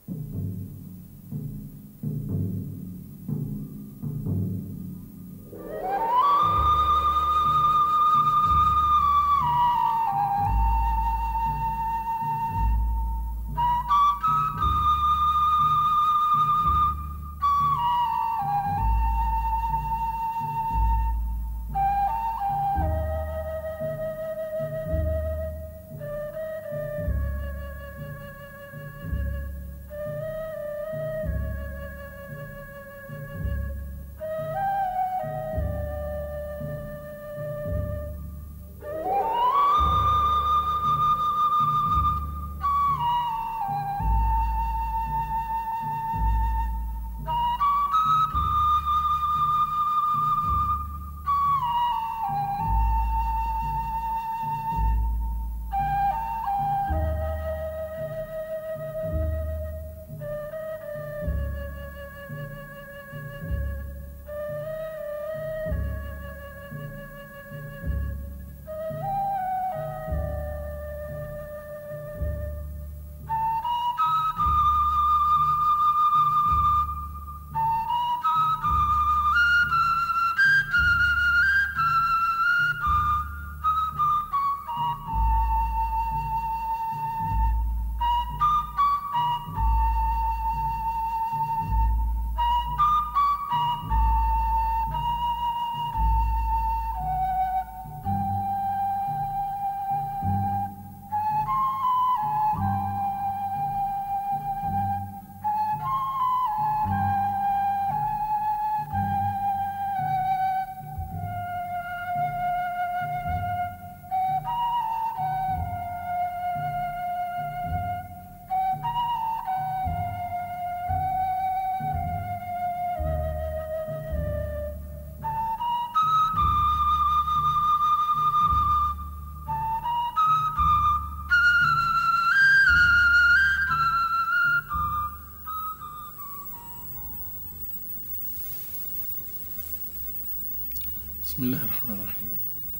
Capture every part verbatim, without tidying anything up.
بسم الله الرحمن الرحيم.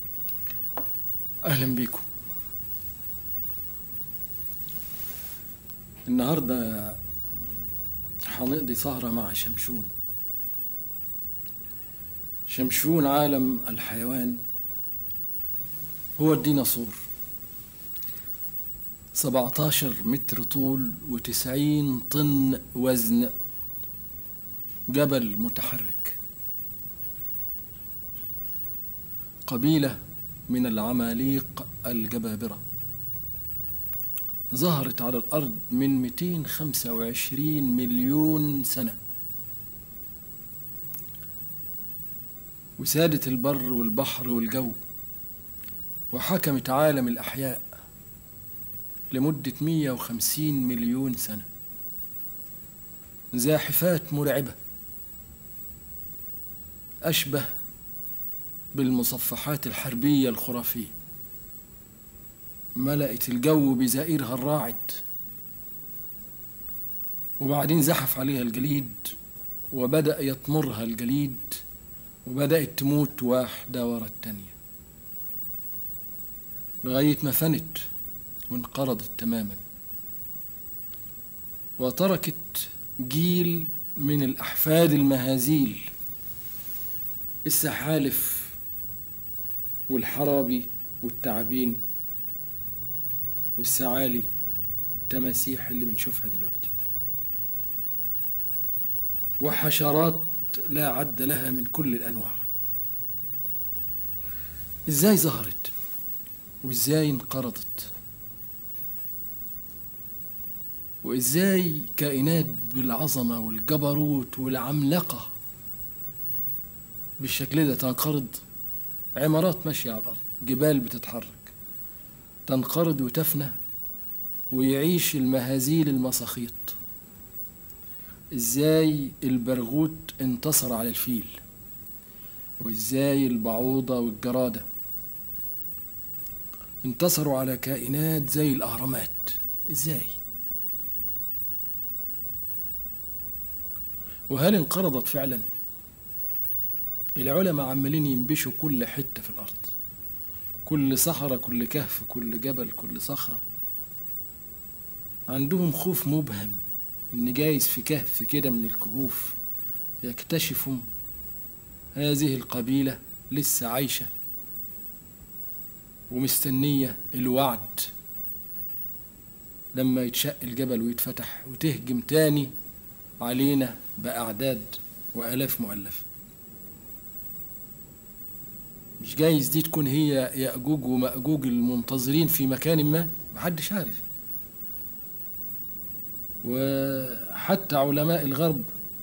أهلا بيكم. النهاردة هنقضي سهرة مع شمشون. شمشون عالم الحيوان هو الديناصور، سبعتاشر متر طول وتسعين طن وزن، جبل متحرك، قبيلة من العماليق الجبابرة ظهرت على الأرض من مئتين وخمسة وعشرين مليون سنة، وسادت البر والبحر والجو، وحكمت عالم الأحياء لمدة مئة وخمسين مليون سنة. زاحفات مرعبة أشبه بالمصفحات الحربية الخرافية، ملأت الجو بزئيرها الراعد، وبعدين زحف عليها الجليد وبدأ يطمرها الجليد، وبدأت تموت واحدة ورا التانية لغاية ما فنت وانقرضت تماما، وتركت جيل من الأحفاد المهازيل، السحالف والحرابي والتعابين والسعالي، التماسيح اللي بنشوفها دلوقتي، وحشرات لا عد لها من كل الأنواع. إزاي ظهرت وإزاي انقرضت، وإزاي كائنات بالعظمة والجبروت والعملاقة بالشكل ده تنقرض؟ عمارات ماشية على الأرض، جبال بتتحرك، تنقرض وتفنى ويعيش المهازيل المساخيط. إزاي البرغوث انتصر على الفيل، وإزاي البعوضة والجرادة انتصروا على كائنات زي الأهرامات. إزاي؟ وهل انقرضت فعلا؟ العلماء عمالين ينبشوا كل حتة في الأرض، كل صحراء، كل كهف، كل جبل، كل صخرة، عندهم خوف مبهم إن جايز في كهف كده من الكهوف يكتشفوا هذه القبيلة لسه عايشة ومستنية الوعد لما يتشق الجبل ويتفتح وتهجم تاني علينا بأعداد وآلاف مؤلفة. مش جايز دي تكون هي يأجوج ومأجوج المنتظرين في مكان ما، محدش عارف. وحتى علماء الغرب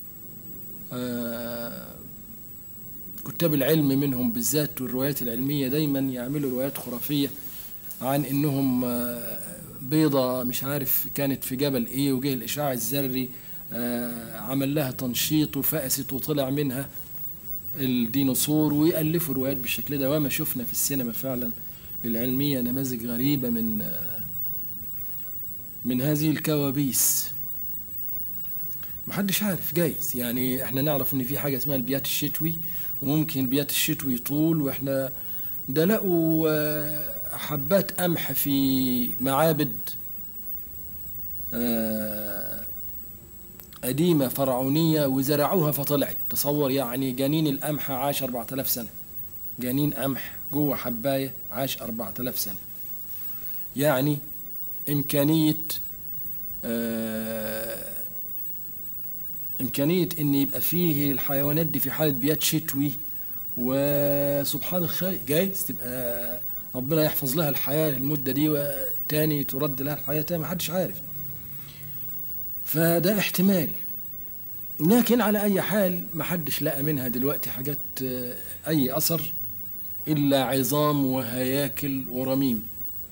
آه كتاب العلم منهم بالذات والروايات العلمية دايما يعملوا روايات خرافية عن انهم آه بيضة مش عارف كانت في جبل ايه وجه الاشعاع الذري آه عمل لها تنشيط وفقست وطلع منها الديناصور، ويألفوا روايات بالشكل ده. وما شفنا في السينما فعلا العلمية نماذج غريبة من آه من هذه الكوابيس. محدش عارف، جايز يعني احنا نعرف ان في حاجة اسمها البيات الشتوي، وممكن البيات الشتوي يطول، واحنا ده لقوا حبات قمح في معابد قديمة فرعونية وزرعوها فطلعت. تصور يعني جنين القمح عاش أربعة آلاف سنة، جنين قمح جوه حباية عاش أربعة آلاف سنة. يعني إمكانية آه إمكانية إن يبقى فيه الحيوانات دي في حالة بيات شتوي، وسبحان الخالق جايز تبقى ربنا يحفظ لها الحياة المدة دي وتاني ترد لها الحياة تاني، محدش عارف. فده احتمال، لكن على أي حال محدش لقى منها دلوقتي حاجات أي أثر إلا عظام وهياكل ورميم.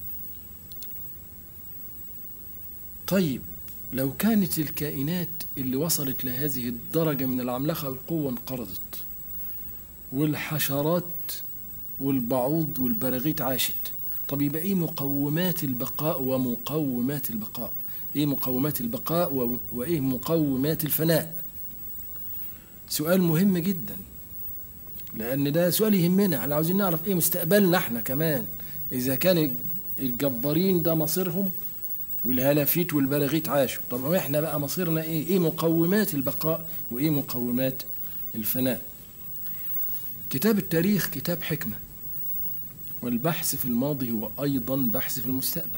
طيب لو كانت الكائنات اللي وصلت لهذه الدرجة من العملاقة والقوة انقرضت، والحشرات والبعوض والبراغيث عاشت، طب يبقى ايه مقومات البقاء ومقومات البقاء؟ ايه مقومات البقاء وايه مقومات الفناء؟ سؤال مهم جدا، لان ده سؤال يهمنا. احنا عاوزين نعرف ايه مستقبلنا احنا كمان، اذا كان الجبارين ده مصيرهم والهلافيت والبراغيث عاشوا، طب احنا بقى مصيرنا ايه؟ ايه مقومات البقاء وايه مقومات الفناء؟ كتاب التاريخ كتاب حكمة، والبحث في الماضي هو أيضا بحث في المستقبل.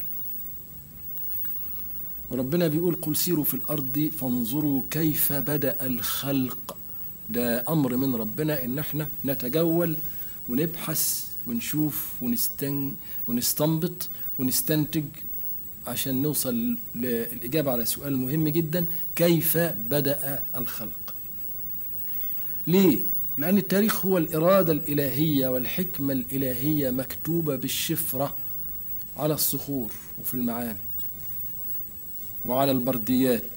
وربنا بيقول قل سيروا في الأرض فانظروا كيف بدأ الخلق. ده أمر من ربنا إن احنا نتجول ونبحث ونشوف ونستن ونستنبط ونستنتج عشان نوصل للإجابة على سؤال مهم جدا: كيف بدأ الخلق؟ ليه؟ لأن التاريخ هو الإرادة الإلهية والحكمة الإلهية مكتوبة بالشفرة على الصخور وفي المعابد وعلى البرديات.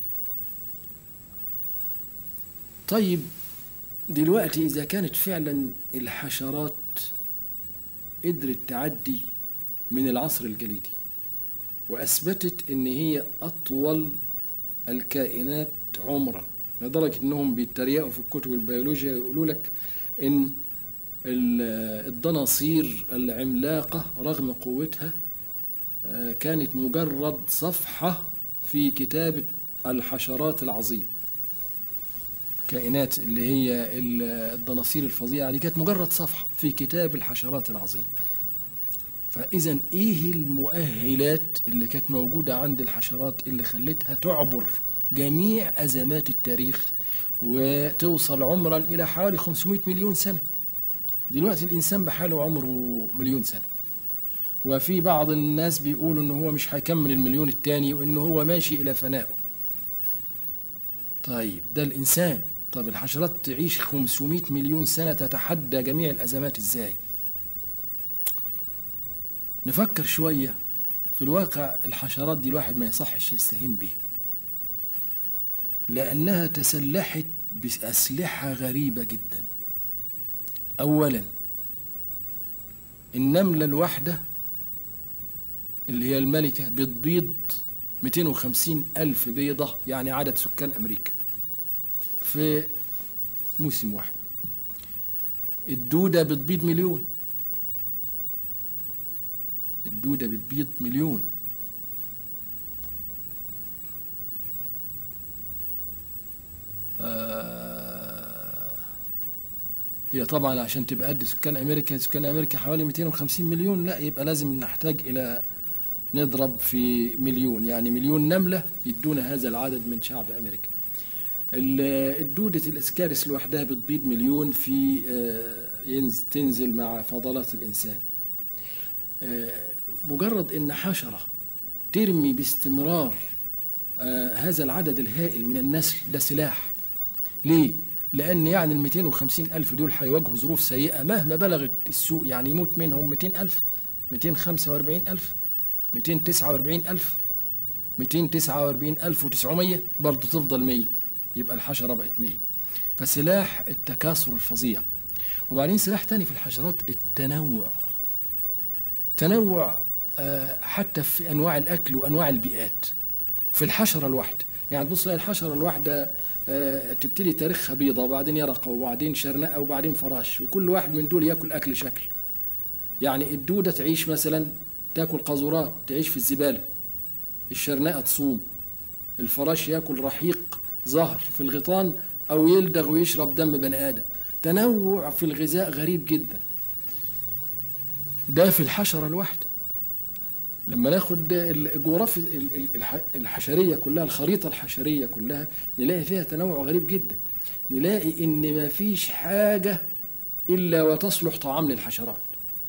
طيب دلوقتي إذا كانت فعلا الحشرات قدرت تعدي من العصر الجليدي وأثبتت إن هي أطول الكائنات عمرا، لدرجة إنهم بيتريقوا في الكتب البيولوجيا يقولوا لك إن الدناصير العملاقة رغم قوتها كانت مجرد صفحة في كتاب الحشرات العظيم. الكائنات اللي هي الدناصير الفظيعة دي كانت مجرد صفحة في كتاب الحشرات العظيم. فإذا إيه المؤهلات اللي كانت موجودة عند الحشرات اللي خلتها تعبر جميع أزمات التاريخ وتوصل عمرا إلى حوالي خمسمائة مليون سنة؟ دلوقتي الإنسان بحاله عمره مليون سنة، وفي بعض الناس بيقولوا إنه هو مش هيكمل المليون التاني وإنه هو ماشي إلى فنائه. طيب ده الإنسان، طب الحشرات تعيش خمسمائة مليون سنة تتحدى جميع الأزمات إزاي؟ نفكر شوية. في الواقع الحشرات دي الواحد ما يصحش يستهين بيها، لأنها تسلحت بأسلحة غريبة جدا. أولا النملة الواحدة اللي هي الملكة بتبيض مئتين وخمسين ألف بيضة، يعني عدد سكان أمريكا في موسم واحد. الدودة بتبيض مليون، الدودة بتبيض مليون. آه هي طبعا عشان تبقى قد سكان أمريكا، سكان أمريكا حوالي مئتين وخمسين مليون، لا يبقى لازم نحتاج إلى نضرب في مليون، يعني مليون نملة يدونا هذا العدد من شعب أمريكا. الدودة الإسكارس لوحدها بتبيض مليون في تنزل مع فضلات الإنسان. مجرد إن حشرة ترمي باستمرار هذا العدد الهائل من النسل ده سلاح. ليه؟ لأن يعني ال مئتين وخمسين ألف دول هيواجهوا ظروف سيئة مهما بلغت السوء، يعني يموت منهم مئتين ألف، مئتين وخمسة وأربعين ألف، مئتين وتسعة وأربعين ألف، مئتين وتسعة وأربعين ألف وتسعمية، برضه تفضل مية، يبقى الحشرة بقت مية. فسلاح التكاثر الفظيع. وبعدين سلاح تاني في الحشرات التنوع. تنوع حتى في أنواع الأكل وأنواع البيئات في الحشرة الواحدة. يعني تبص تلاقي الحشرة الواحدة تبتدي تاريخها بيضة وبعدين يرقة وبعدين شرنقة وبعدين فراش، وكل واحد من دول يأكل أكل شكل. يعني الدودة تعيش مثلا تأكل قاذورات تعيش في الزبالة، الشرنقة تصوم، الفراش يأكل رحيق ظهر في الغيطان أو يلدغ ويشرب دم بني آدم. تنوع في الغذاء غريب جدا. ده في الحشرة الواحدة. لما ناخد الجغرافيا الحشرية كلها، الخريطة الحشرية كلها، نلاقي فيها تنوع غريب جدا. نلاقي إن ما فيش حاجة إلا وتصلح طعام للحشرات،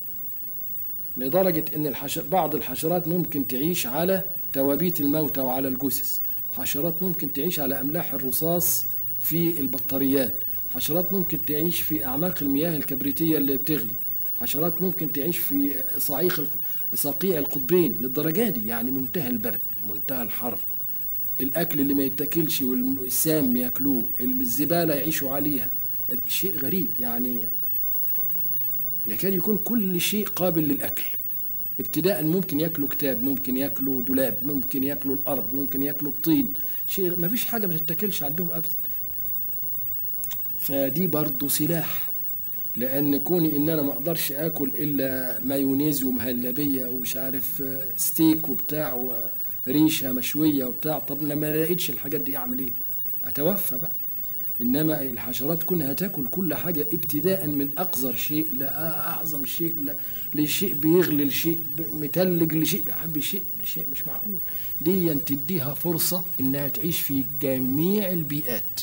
لدرجة إن الحشر بعض الحشرات ممكن تعيش على توابيت الموتى وعلى الجثث، حشرات ممكن تعيش على أملاح الرصاص في البطاريات، حشرات ممكن تعيش في أعماق المياه الكبريتية اللي بتغلي، حشرات ممكن تعيش في صعيق صقيع القطبين للدرجة دي. يعني منتهى البرد، منتهى الحر، الأكل اللي ما يتاكلش والسام ياكلوه، الزبالة يعيشوا عليها. شيء غريب، يعني يكاد يكون كل شيء قابل للأكل. ابتداء ممكن ياكلوا كتاب، ممكن ياكلوا دولاب، ممكن ياكلوا الأرض، ممكن ياكلوا الطين، شيء ما فيش حاجة ما تتاكلش عندهم أبدا. فدي برضو سلاح، لأن كوني إن أنا ما أقدرش آكل إلا مايونيز ومهلبية ومش عارف ستيك وبتاع وريشة مشوية وبتاع، طب لما ما لقيتش الحاجات دي أعمل إيه؟ أتوفى بقى. إنما الحشرات كونها تاكل كل حاجة ابتداء من أقذر شيء لأعظم شيء، لشيء بيغلي، لشيء متلج، لشيء بيحب شيء شيء مش معقول. دي تديها فرصة إنها تعيش في جميع البيئات.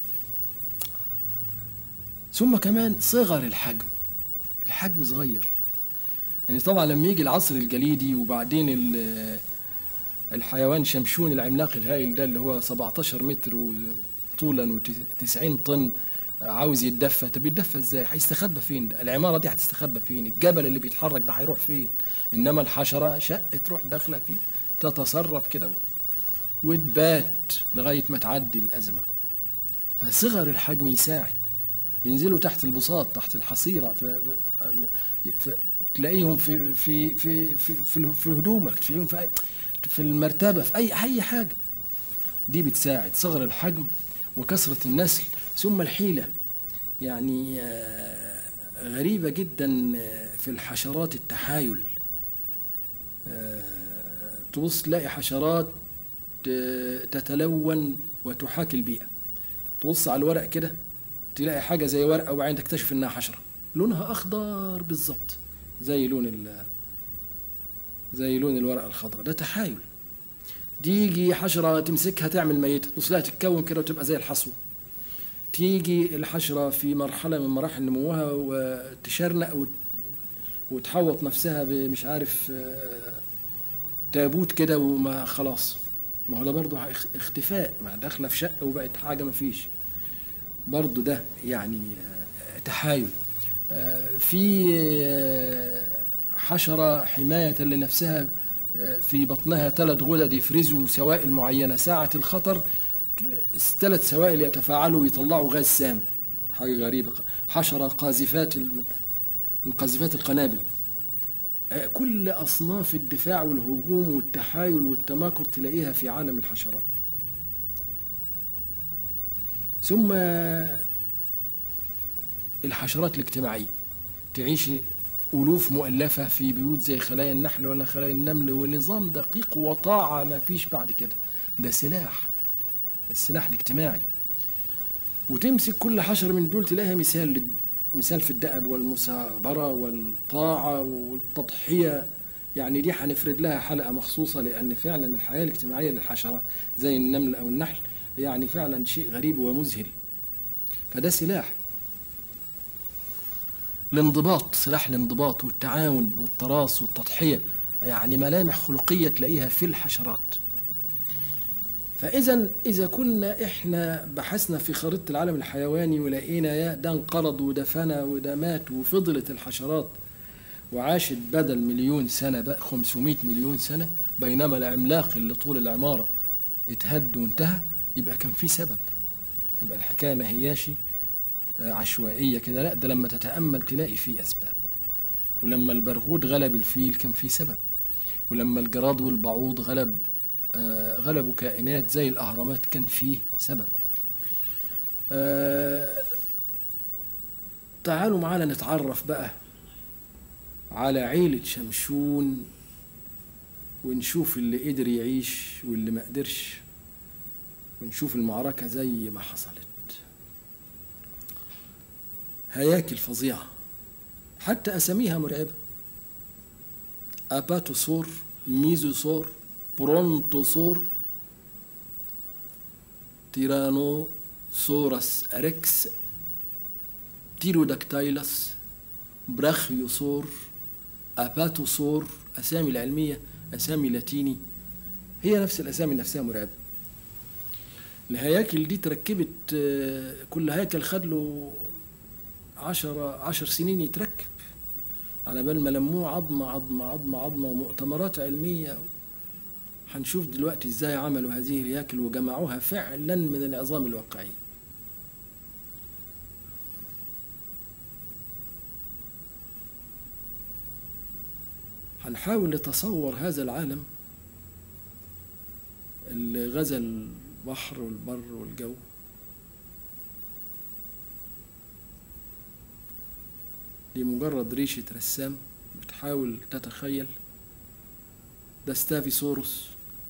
ثم كمان صغر الحجم، الحجم صغير. يعني طبعا لما يجي العصر الجليدي وبعدين الحيوان شمشون العملاق الهائل ده اللي هو سبعتاشر متر طولا وتسعين طن عاوز يتدفى، طب يتدفى ازاي؟ هيستخبى فين ده؟ العماره دي هتستخبى فين؟ الجبل اللي بيتحرك ده هيروح فين؟ انما الحشره شق تروح داخله فيه، تتصرف كده وتبات لغايه ما تعدي الازمه. فصغر الحجم يساعد. ينزلوا تحت البساط، تحت الحصيره، في في تلاقيهم في في في في في, في هدومك، تلاقيهم في في المرتبه، في اي اي حاجه. دي بتساعد صغر الحجم وكثرة النسل. ثم الحيلة، يعني غريبة جدا في الحشرات التحايل. تبص تلاقي حشرات تتلون وتحاكي البيئة. تبص على الورق كده تلاقي حاجة زي ورقة وبعدين تكتشف انها حشرة لونها اخضر بالظبط زي لون زي لون الورقة الخضراء. ده تحايل. تيجي حشرة تمسكها تعمل ميتة، تبص لها تتكون كده وتبقى زي الحصوة. تيجي الحشرة في مرحلة من مراحل نموها وتشرنق وتحوط نفسها بمش عارف تابوت كده وما خلاص. ما هو ده برضه اختفاء، ما داخلة في شقة وبقت حاجة ما فيش. برضه ده يعني تحايل. في حشرة حماية لنفسها في بطنها ثلاث غدد يفرزوا سوائل معينة، ساعة الخطر ثلاث سوائل يتفاعلوا ويطلعوا غاز سام. حاجة غريبة. حشرة قاذفات من قاذفات القنابل. كل أصناف الدفاع والهجوم والتحايل والتماكر تلاقيها في عالم الحشرات. ثم الحشرات الاجتماعية تعيش ألوف مؤلفة في بيوت زي خلايا النحل ولا خلايا النمل، ونظام دقيق وطاعة ما فيش بعد كده. ده سلاح، السلاح الاجتماعي. وتمسك كل حشرة من دول تلاقيها مثال لل- مثال في الدأب والمثابرة والطاعة والتضحية. يعني دي هنفرد لها حلقة مخصوصة، لأن فعلا الحياة الاجتماعية للحشرة زي النمل أو النحل يعني فعلا شيء غريب ومذهل. فده سلاح الانضباط، سلاح الانضباط والتعاون والتراص والتضحية، يعني ملامح خلقية تلاقيها في الحشرات. فإذا إذا كنا إحنا بحثنا في خريطة العالم الحيواني ولقينا يا ده انقرض وده فنى وده مات، وفضلت الحشرات وعاشت بدل مليون سنة بقى خمسمائة مليون سنة، بينما العملاق اللي طول العمارة اتهد وانتهى، يبقى كان في سبب. يبقى الحكاية ما هياش عشوائية كده، لا، ده لما تتأمل تلاقي فيه أسباب. ولما البرغوث غلب الفيل كان فيه سبب، ولما الجراد والبعوض غلب آه غلبوا كائنات زي الأهرامات كان فيه سبب. آه تعالوا معانا نتعرف بقى على عيلة شمشون، ونشوف اللي قدر يعيش واللي ما قدرش، ونشوف المعركة زي ما حصلت. هياكل فظيعة، حتى أساميها مرعبة: أباتوسور، ميزوسور، برونتوسور، تيرانوسورس أريكس، تيروداكتايلس، براخيوسور، أباتوسور. أسامي العلمية أسامي لاتيني، هي نفس الأسامي نفسها مرعبة. الهياكل دي تركبت، كل هيكل خد له عشر عشر سنين يتركب على بال ما لموه عظمة عظمة عظمة عظمة، ومؤتمرات علمية. هنشوف دلوقتي ازاي عملوا هذه الهياكل وجمعوها فعلا من العظام الواقعي. هنحاول نتصور هذا العالم اللي غزا البحر والبر والجو، لمجرد ريشة رسام بتحاول تتخيل. ده ستافيسوروس،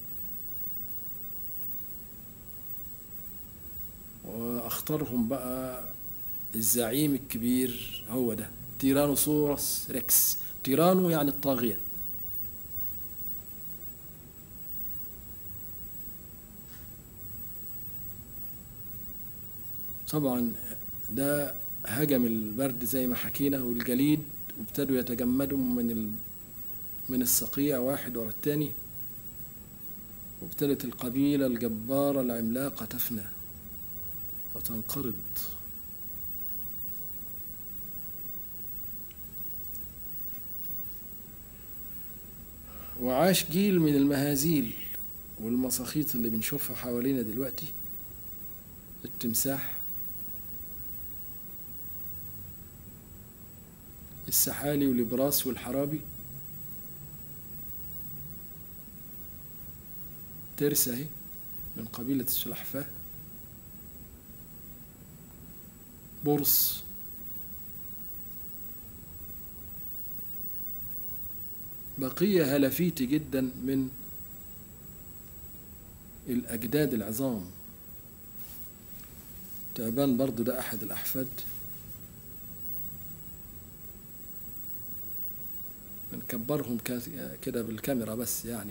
واختارهم بقى الزعيم الكبير هو ده تيرانوسورس ريكس. تيرانو يعني الطاغية. طبعا ده هجم البرد زي ما حكينا والجليد، وابتدوا يتجمدوا من ال... من الصقيع واحد ورا التاني، وابتدت القبيلة الجبارة العملاقة تفنى وتنقرض. وعاش جيل من المهازيل والمساخيط اللي بنشوفها حوالينا دلوقتي: التمساح، السحالي والبراس والحرابي، ترسة اهي من قبيلة السلحفاة، برص، بقية هلفيتي جدا من الأجداد العظام. تعبان برضو ده أحد الأحفاد، بنكبرهم كده بالكاميرا بس. يعني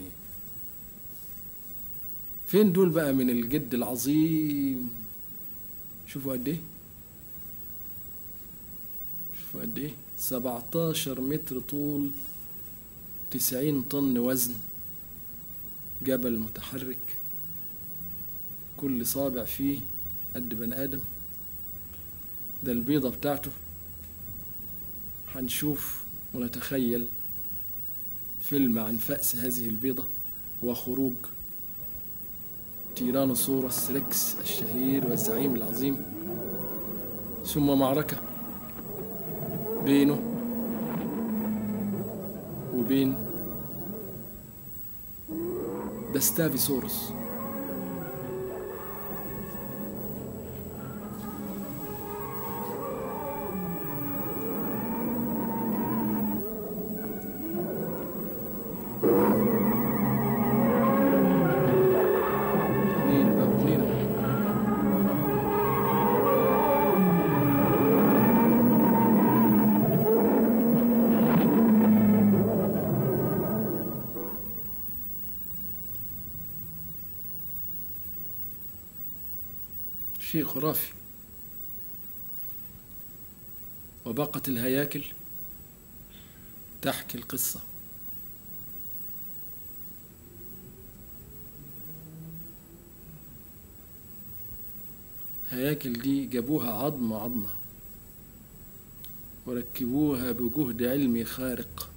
فين دول بقى من الجد العظيم؟ شوفوا قد ايه، شوفوا قد ايه، سبعتاشر متر طول، تسعين طن وزن، جبل متحرك، كل صابع فيه قد بني آدم. ده البيضة بتاعته. هنشوف ونتخيل فيلم عن فأس هذه البيضة وخروج تيرانوسورس ريكس الشهير والزعيم العظيم، ثم معركة بينه وبين داستافيسورس. شيء خرافي. وبقت الهياكل تحكي القصة. هياكل دي جابوها عظمة عظمة وركبوها بجهد علمي خارق.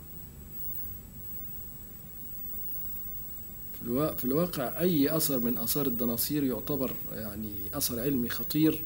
في الواقع أي أثر من آثار الدناصير يعتبر يعني أثر علمي خطير،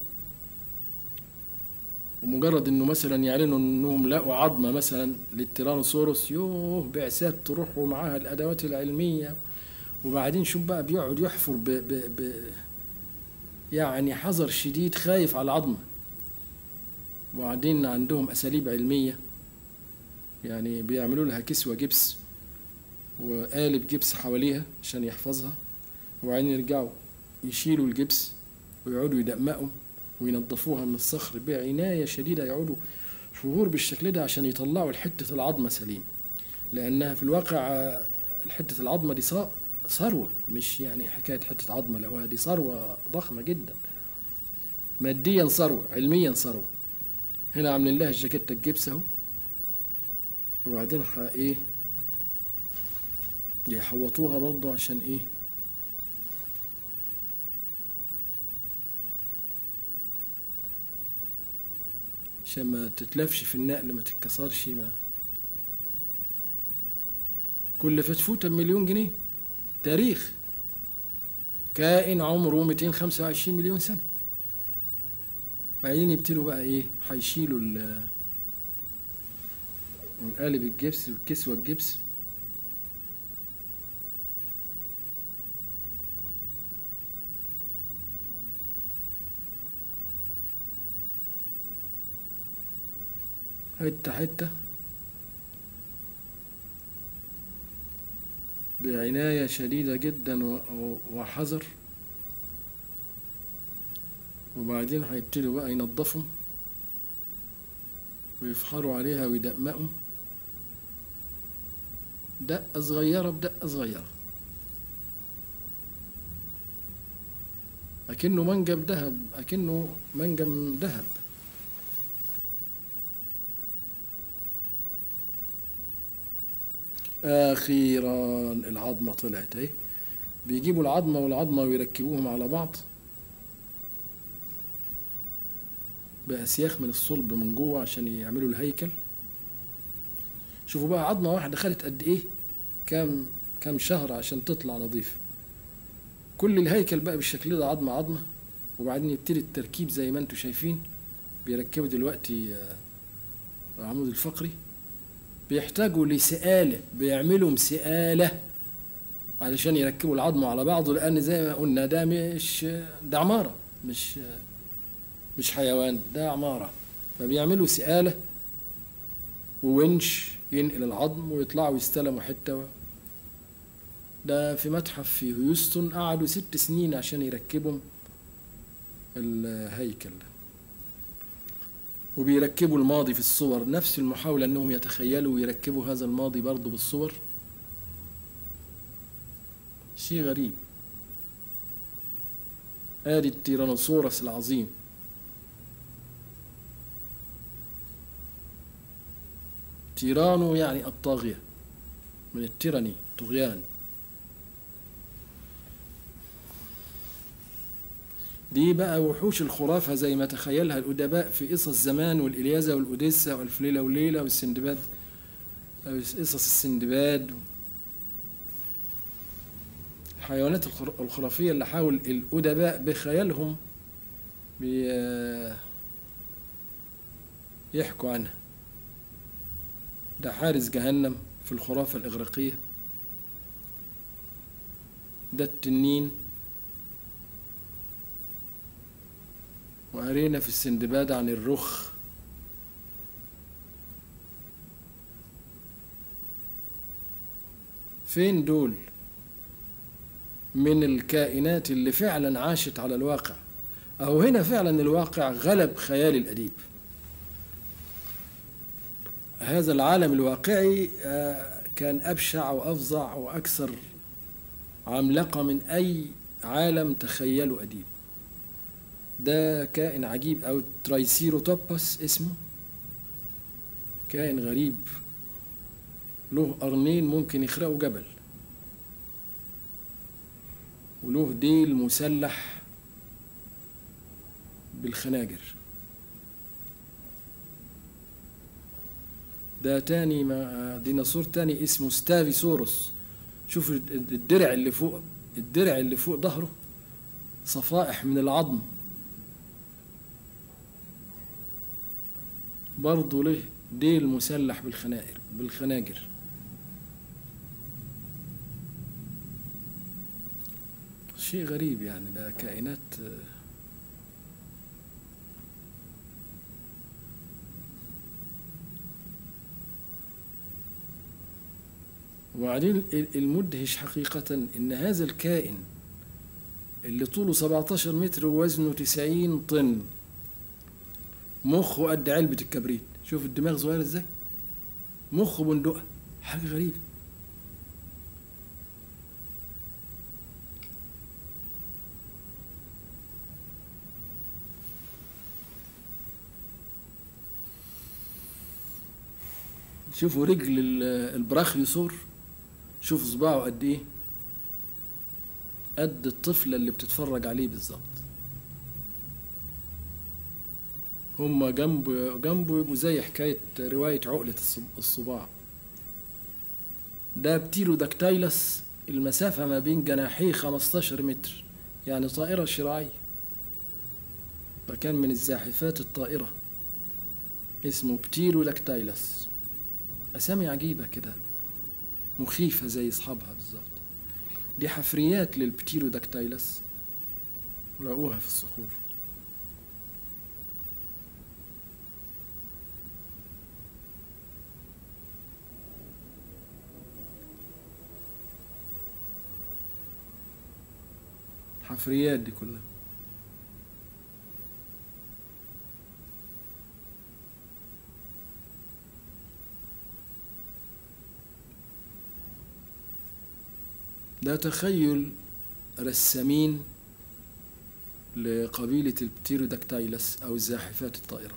ومجرد إنه مثلا يعلنوا إنهم لقوا عظمة مثلا للتيرانوسورس، يوه بعثات تروح ومعاها الأدوات العلمية، وبعدين شوف بقى بيقعد يحفر ب ب ب يعني حذر شديد، خايف على العظمة. وبعدين عندهم أساليب علمية، يعني بيعملوا لها كسوة جبس وقالب جبس حواليها عشان يحفظها، وبعدين يرجعوا يشيلوا الجبس ويقعدوا يدمقوا وينظفوها من الصخر بعناية شديدة، يقعدوا شهور بالشكل ده عشان يطلعوا الحتة العظمة سليم. لأنها في الواقع الحتة العظمة دي ثروة، مش يعني حكاية حتة عظمة لقوها، دي ثروة ضخمة جدا، ماديا ثروة، علميا ثروة. هنا عاملين لها الجاكيتة الجبس اهو، وبعدين ايه يحوطوها برضو عشان ايه عشان ما تتلفش في النقل، ما تتكسرش. ما كل فتفوتة بمليون جنيه. تاريخ كائن عمره مئتين وخمسة وعشرين مليون سنة. وبعدين يبتلوا بقى ايه، هيشيلوا القالب الجبس والكسوة الجبس، حتة حتة بعناية شديدة جدا وحذر. وبعدين هيبتدوا بقى ينظفوا ويفحروا عليها ويدقمقوا دقة صغيرة بدقة صغيرة، أكنه منجم ذهب، أكنه منجم ذهب. أخيرا العظمة طلعت اهي. بيجيبوا العظمة والعظمة ويركبوهم على بعض بأسياخ من الصلب من جوه عشان يعملوا الهيكل. شوفوا بقى عظمة واحدة خدت قد ايه، كام كام شهر عشان تطلع نظيف. كل الهيكل بقى بالشكل ده عظمة عظمة. وبعدين يبتدي التركيب زي ما انتم شايفين. بيركبوا دلوقتي العمود الفقري، بيحتاجوا لسئالة، بيعملوا مسئالة علشان يركبوا العظم على بعضه، لأن زي ما قلنا ده مش ده عمارة، مش مش حيوان، ده عمارة. فبيعملوا سئالة وونش ينقل العظم ويطلعوا يستلموا حتة. ده في متحف في هيوستن قعدوا ست سنين عشان يركبوا الهيكل ده. وبيركبوا الماضي في الصور، نفس المحاولة انهم يتخيلوا ويركبوا هذا الماضي برضه بالصور. شيء غريب. ادي التيرانوسورس العظيم، تيرانو يعني الطاغية، من التيراني طغيان. دي بقى وحوش الخرافة زي ما تخيلها الأدباء في قصص زمان، والإلياذة والأوديسا والألف ليلة وليلة والسندباد، قصص السندباد. الحيوانات الخرافية اللي حاول الأدباء بخيالهم يحكوا عنها. ده حارس جهنم في الخرافة الإغريقية، ده التنين. وقرينا في السندباد عن الرخ. فين دول من الكائنات اللي فعلا عاشت على الواقع؟ أو هنا فعلا الواقع غلب خيال الأديب. هذا العالم الواقعي كان أبشع وأفظع وأكثر عملاقة من أي عالم تخيله أديب. ده كائن عجيب، أو ترايسيروتوبس اسمه، كائن غريب له قرنين ممكن يخرقوا جبل، وله ديل مسلح بالخناجر. ده تاني ما ديناصور تاني اسمه ستافيسوروس. شوف الدرع اللي فوق، الدرع اللي فوق ظهره صفائح من العظم، برضه له ديل مسلح بالخناجر بالخناجر. شيء غريب يعني، ده كائنات. وبعدين المدهش حقيقة إن هذا الكائن اللي طوله سبعتاشر متر ووزنه تسعين طن، مخه قد علبة الكبريت. شوف الدماغ صغير ازاي، مخه بندقة، حاجة غريبة. شوفوا رجل البراخيوسور، شوف صباعه قد ايه، قد الطفلة اللي بتتفرج عليه بالظبط. هما جنبه جنبه يبقوا زي حكاية رواية عقلة الصباع. ده بتيلوداكتايلس، المسافة ما بين جناحيه خمستاشر متر، يعني طائرة شراعية، فكان من الزاحفات الطائرة، اسمه بتيلوداكتايلس. أسامي عجيبة كده، مخيفة زي أصحابها بالظبط. دي حفريات للبتيلوداكتايلس لقوها في الصخور. حفريات دي كلها. ده تخيل رسامين لقبيلة البتيروداكتايلس أو الزاحفات الطائرة.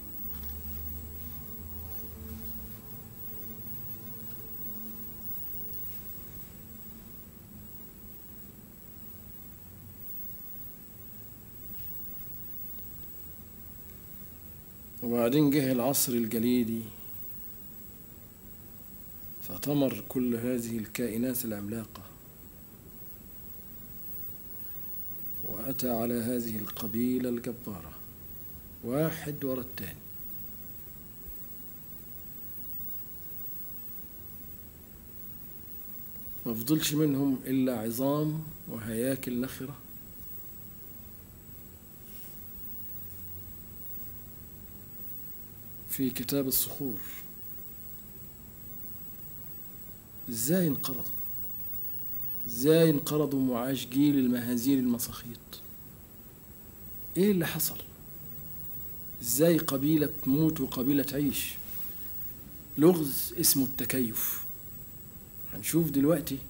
وبعدين جه العصر الجليدي، فطمر كل هذه الكائنات العملاقة، وأتى على هذه القبيلة الجبارة واحد ورا التاني. ما فضلش منهم إلا عظام وهياكل نخرة. في كتاب الصخور ازاي انقرضوا، ازاي انقرضوا معاش جيل المهازيل المساخيط. ايه اللي حصل؟ ازاي قبيلة تموت وقبيلة تعيش؟ لغز اسمه التكيف. هنشوف دلوقتي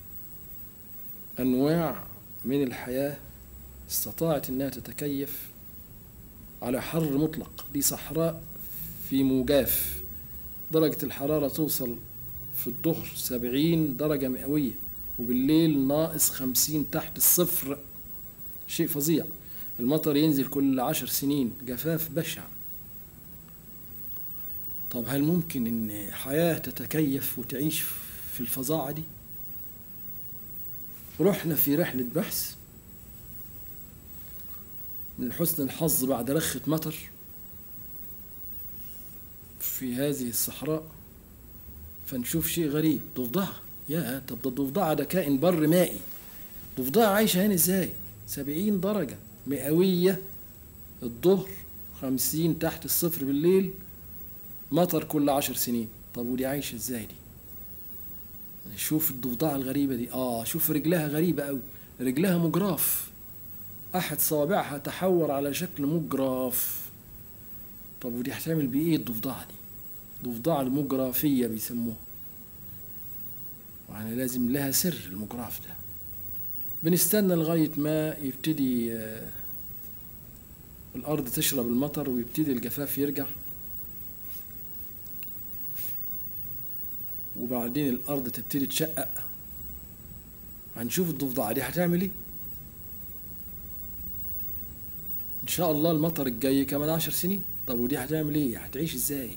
انواع من الحياة استطاعت انها تتكيف على حر مطلق. دي صحراء في موجاف، درجة الحرارة توصل في الظهر سبعين درجة مئوية، وبالليل ناقص خمسين تحت الصفر، شيء فظيع. المطر ينزل كل عشر سنين، جفاف بشع. طب هل ممكن ان حياة تتكيف وتعيش في الفظاعة دي؟ رحنا في رحلة بحث من حسن الحظ بعد رخة مطر في هذه الصحراء، فنشوف شيء غريب. ضفدعة. يا طب ده الضفدعة ده كائن بر مائي، ضفدعة عايشة هنا ازاي؟ سبعين درجة مئوية الظهر، خمسين تحت الصفر بالليل، مطر كل عشر سنين. طب ودي عايشة ازاي دي؟ شوف الضفدعة الغريبة دي. اه شوف رجلها غريبة قوي، رجلها مجراف، احد صوابعها تحور على شكل مجراف. طب ودي هتعمل بيه ايه الضفدعة دي؟ ضفدعة المجرافية بيسموها، يعني لازم لها سر المجراف ده. بنستنى لغاية ما يبتدي الأرض تشرب المطر ويبتدي الجفاف يرجع، وبعدين الأرض تبتدي تشقق، هنشوف الضفدعة دي هتعمل ايه. ان شاء الله المطر الجاي كمان عشر سنين. طب ودي هتعمل ايه؟ هتعيش ازاي؟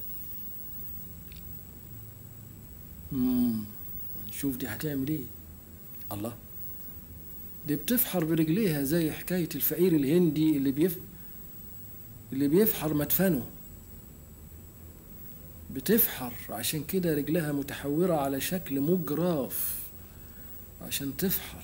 امم نشوف دي هتعمل ايه. الله، دي بتفحر برجليها زي حكاية الفقير الهندي اللي بيف اللي بيفحر مدفنه. بتفحر، عشان كده رجلها متحورة على شكل مجراف عشان تفحر.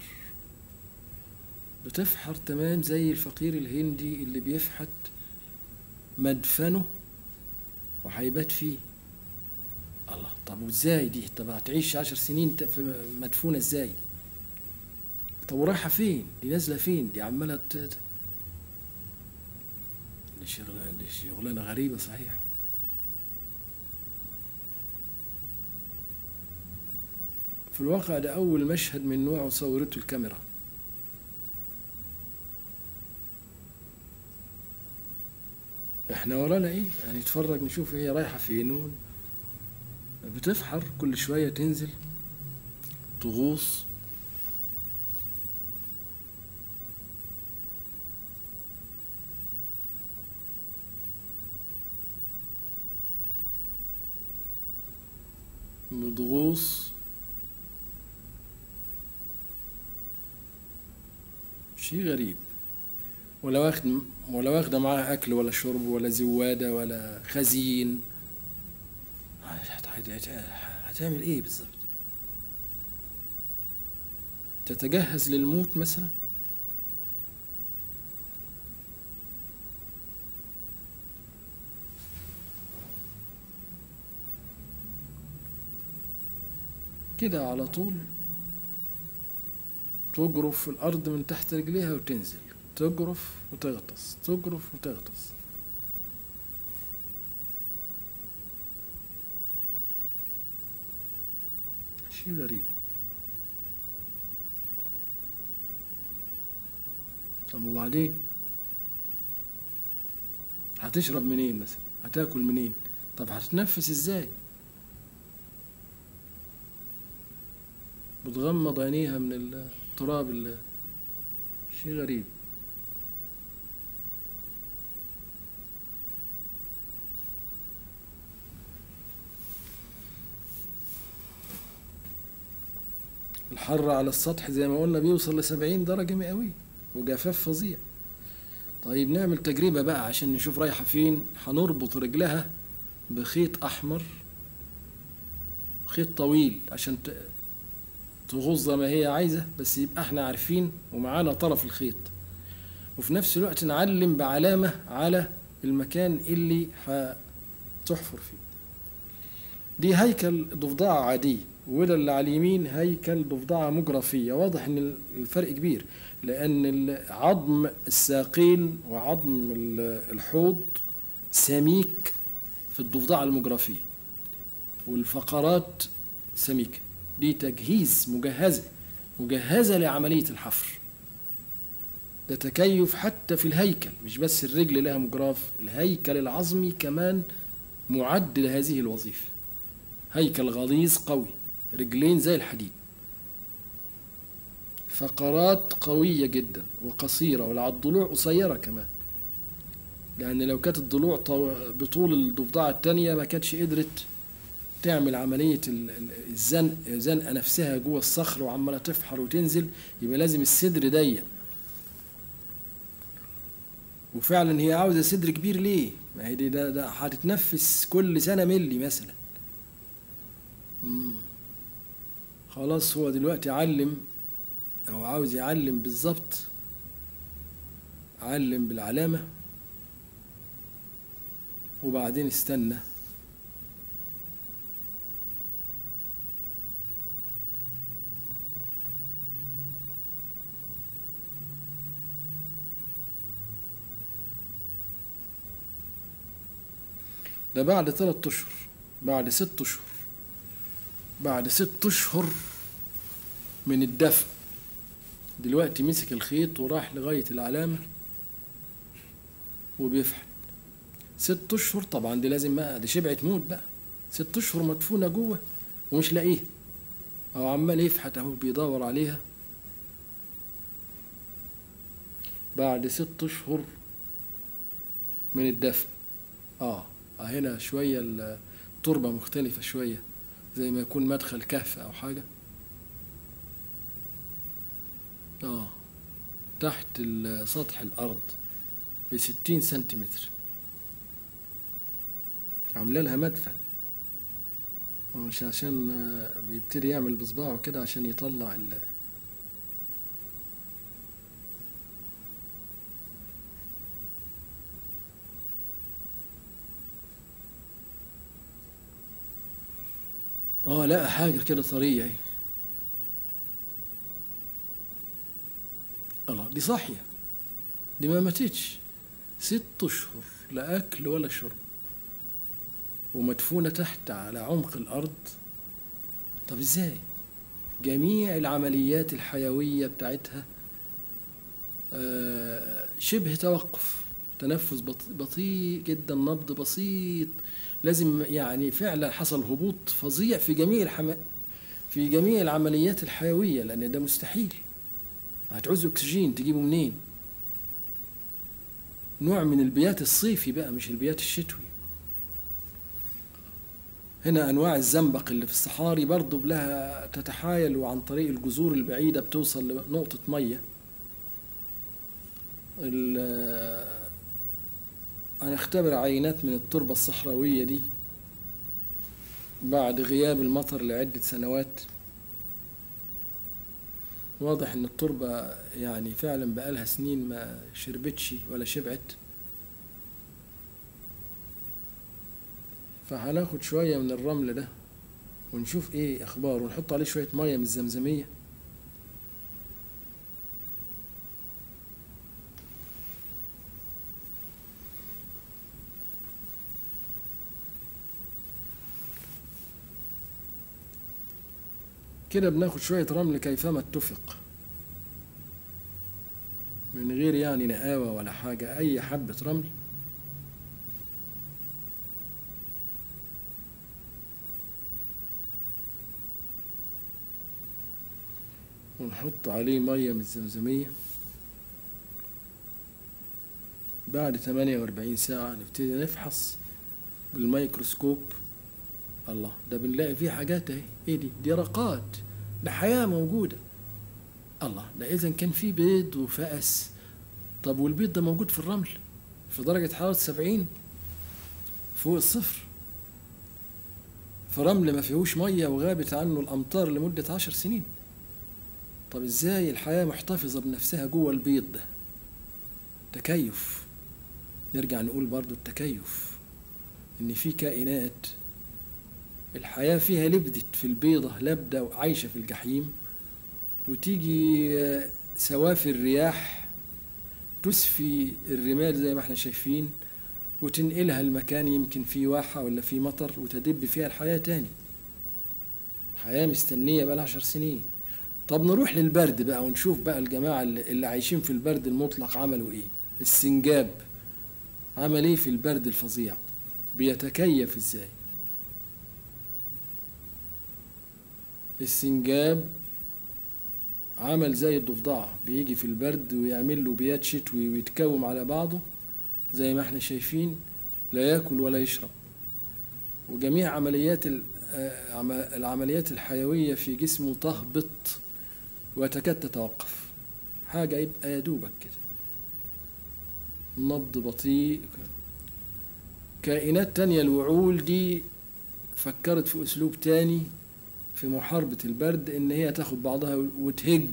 بتفحر تمام زي الفقير الهندي اللي بيفحت مدفنه وهيبات فيه. الله، طب وازاي دي؟ طب هتعيش عشر سنين في مدفونة ازاي دي؟ طب ورايحة فين؟ دي نازلة فين؟ دي عمالة ت... دي شغلانة دي شغلانة غريبة صحيح. في الواقع ده أول مشهد من نوعه صورته الكاميرا. احنا ورانا ايه؟ يعني نتفرج نشوف هي رايحة فين. بتفحر كل شوية تنزل تغوص. بتغوص، شيء غريب. ولا واخد ولا واخدة معاها أكل ولا شرب ولا زوادة ولا خزين. هتعمل إيه بالظبط؟ تتجهز للموت مثلا؟ كده على طول تجرف في الأرض من تحت رجليها وتنزل، تجرف وتغطس، تجرف وتغطس. شيء غريب. طب وبعدين هتشرب منين مثلا؟ هتاكل منين؟ طب هتتنفس ازاي؟ بتغمض عينيها من التراب اللي... شيء غريب. الحر على السطح زي ما قلنا بيوصل لسبعين درجة مئوية وجفاف فظيع. طيب نعمل تجربة بقى عشان نشوف رايحة فين. هنربط رجلها بخيط أحمر، خيط طويل، عشان تغوص زي ما هي عايزة، بس يبقى احنا عارفين ومعانا طرف الخيط، وفي نفس الوقت نعلم بعلامة على المكان اللي هتحفر فيه. دي هيكل ضفدعة عادية، وده اللي على اليمين هيكل ضفدعة مجرفية. واضح ان الفرق كبير، لان عظم الساقين وعظم الحوض سميك في الضفدعة المجرفية، والفقرات سميكة. دي تجهيز، مجهزة مجهزة لعملية الحفر. ده تكيف حتى في الهيكل، مش بس الرجل لها مجراف، الهيكل العظمي كمان معد لهذه الوظيفة. هيكل غليظ قوي، رجلين زي الحديد، فقرات قوية جدا وقصيرة، ولا الضلوع قصيرة كمان، لأن لو كانت الضلوع بطول الضفدعة التانية ما كانتش قدرت تعمل عملية الزنق زنقة نفسها جوه الصخر وعمالة تفحر وتنزل. يبقى لازم الصدر ضيق، وفعلا هي عاوزة صدر كبير. ليه؟ ما هي دي ده, ده هتتنفس كل سنة ملي مثلا. مم. خلاص، هو دلوقتي علم أو عاوز يعلم بالظبط، علم بالعلامة وبعدين استنى. ده بعد ثلاثة أشهر، بعد ست أشهر، بعد ست أشهر من الدفن. دلوقتي مسك الخيط وراح لغاية العلامة وبيفحت. ست اشهر طبعا دي لازم بقى، دي شبعت موت بقى، ست اشهر مدفونه جوه ومش لاقيه، او عمال يفحت اهو بيدور عليها. بعد ست اشهر من الدفن، اه هنا شويه التربه مختلفه شويه، زي ما يكون مدخل كهف او حاجه. اه تحت سطح الارض بستين سنتيمتر، عامله لها مدفن، مش عشان بيبتدي يعمل بصباعه كده عشان يطلع ال اه لا حاجه كده طريه اهي. الله دي صاحيه، دي ما ماتتش، ست اشهر لا اكل ولا شرب، ومدفونه تحت على عمق الارض. طب ازاي؟ جميع العمليات الحيويه بتاعتها آه شبه توقف، تنفس بطيء جدا، نبض بسيط، لازم يعني فعلا حصل هبوط فظيع في جميع الحم... في جميع العمليات الحيويه، لان ده مستحيل، هتعوز اكسجين تجيبه منين؟ نوع من البيات الصيفي بقى مش البيات الشتوي. هنا انواع الزنبق اللي في الصحاري برضو لها تتحايل، وعن طريق الجذور البعيده بتوصل لنقطه ميه. انا اختبر عينات من التربه الصحراويه دي بعد غياب المطر لعده سنوات، واضح ان التربه يعني فعلا بقالها سنين ما شربتش ولا شبعت. فهناخد شويه من الرمل ده ونشوف ايه اخباره، ونحط عليه شويه ميه من الزمزميه. كده بناخد شويه رمل كيفما اتفق، من غير يعني نقاوه ولا حاجه، اي حبه رمل. ونحط عليه ميه من الزمزميه. بعد ثمانية وأربعين ساعة نبتدي نفحص بالميكروسكوب. الله ده بنلاقي فيه حاجات اهي، ايه دي؟ دي رقات، ده حياة موجودة. الله ده إذا كان فيه بيض وفأس. طب والبيض ده موجود في الرمل في درجة حرارة سبعين فوق الصفر، في رمل ما فيهوش مية وغابت عنه الأمطار لمدة عشر سنين. طب ازاي الحياة محتفظة بنفسها جوه البيض ده؟ تكيف. نرجع نقول برضو التكيف، ان في كائنات الحياة فيها لبدت في البيضة لبدة وعايشة في الجحيم، وتيجي سوافي الرياح تسفي الرمال زي ما احنا شايفين وتنقلها المكان يمكن فيه واحة ولا فيه مطر وتدب فيها الحياة تاني. حياة مستنية بقى عشر سنين. طب نروح للبرد بقى ونشوف بقى الجماعة اللي عايشين في البرد المطلق عملوا ايه. السنجاب عمل ايه في البرد الفظيع؟ بيتكيف ازاي؟ السنجاب عمل زي الضفدعة، بيجي في البرد ويعمل له بيات شتوي ويتكوم على بعضه زي ما احنا شايفين، لا يأكل ولا يشرب. وجميع عمليات العمليات الحيوية في جسمه تهبط وتكاد تتوقف، حاجة يبقى يدوبك كده، نبض بطيء. كائنات تانية الوعول دي فكرت في أسلوب تاني في محاربة البرد، إن هي تاخد بعضها وتهج.